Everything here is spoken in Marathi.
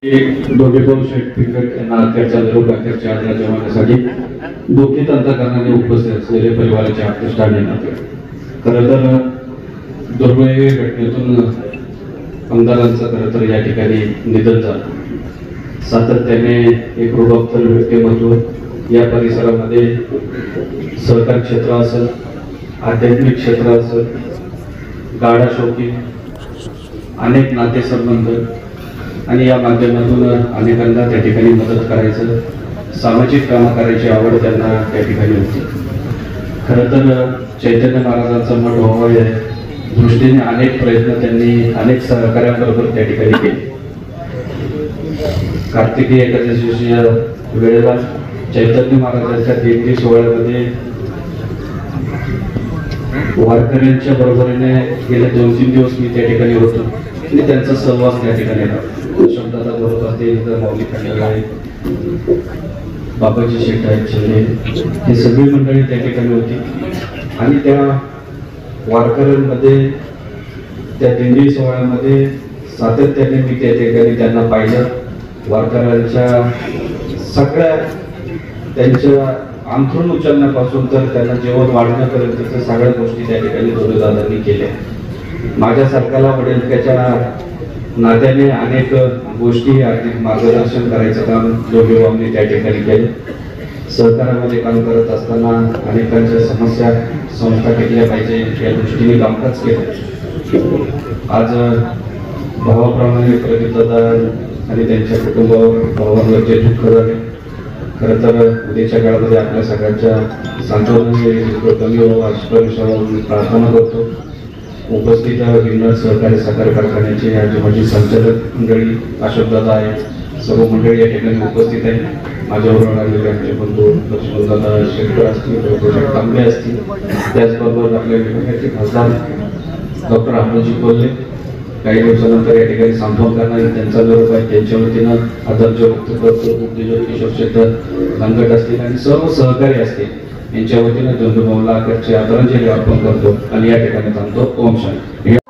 दोघे पण शेट पिंगट यांना अखेरच्या निरोप अखेरच्या आदराच्या मागण्यासाठी दुःखित अंतःकरणाने उपस्थित असलेले परिवाराचे आकृष्ट आणि नाते. खरं तर दुर्दैवी घटनेतून आमदारांचं खरं तर या ठिकाणी निधन झालं. सातत्याने एक रुबाबदार व्यक्तिमत्व या परिसरामध्ये सहकार क्षेत्र असेल, आध्यात्मिक क्षेत्र असेल, गाडा शौकीन, अनेक नातेसंबंध आणि या माध्यमातून अनेकांना त्या ठिकाणी मदत करायचं, सामाजिक कामं करायची आवड त्यांना त्या ठिकाणी होती. खरं तर चैतन्य महाराजांचा मठ व्हावा या दृष्टीने अनेक प्रयत्न त्यांनी अनेक सहकार्यांबरोबर त्या ठिकाणी केले. कार्तिकी एकादशीच्या वेळेला चैतन्य महाराजांच्या दिंडी सोहळ्यामध्ये वारकऱ्यांच्या बरोबरीने गेले 2-3 दिवस मी त्या ठिकाणी होतो आणि त्यांचा सहवास त्या ठिकाणी शब्दाचा बरोबर असते. माऊली खंडार आहे, बाबाजी शेठ आहेत, चेले, हे सगळी मंडळी त्या ठिकाणी होती आणि त्या वारकऱ्यांमध्ये त्या दिंडी सोहळ्यामध्ये सातत्याने मी त्या ठिकाणी त्यांना पाहिलं. वारकऱ्यांच्या सगळ्या त्यांच्या अंथरूण उचलण्यापासून तर त्यांना जेवण वाढण्यापर्यंतच्या सगळ्या गोष्टी त्या ठिकाणी दादांनी केल्या. माझ्या सरकारला वडिलांच्या नात्याने अनेक गोष्टी आर्थिक मार्गदर्शन करायचं काम दोघे त्या ठिकाणी केलं. सहकारामध्ये काम करत असताना अनेकांच्या समस्या संस्था टिकल्या पाहिजे या दृष्टीने कामकाज केलं. आज भावाप्रमाणे प्रदीप दादा आणि त्यांच्या कुटुंबावर जे दुःख झाले, खरं तर उद्याच्या काळामध्ये आपल्या सगळ्यांच्या सांत्वनाने कमी व्हावं अशी प्रार्थना करतो. उपस्थित हिंगणघाट सहकारी साखर कारखान्याचे आज माझी संचालक मंडळी अशोकदादा आहे, सर्व मंडळी या ठिकाणी उपस्थित आहे. माझ्याबरोबर आलेले आमचे बंधू लक्ष्मणदादा शेट्टी असतील, तांबे असतील, त्याचबरोबर आपल्या विभागाचे खासदार डॉक्टर अमोलजी कोल्हे काही दिवसानंतर या ठिकाणी सांत्वन करणार त्यांचा निरोप आहे. त्यांच्या वतीनं आदर्श व्यक्त करतो. उद्योजक किशोर शेट्टी लंगट असतील आणि सर्व सहकारी असतील यांच्या वतीनं धनुभाऊला आदरांजली अर्पण करतो आणि या ठिकाणी थांबतो. ओम शांती.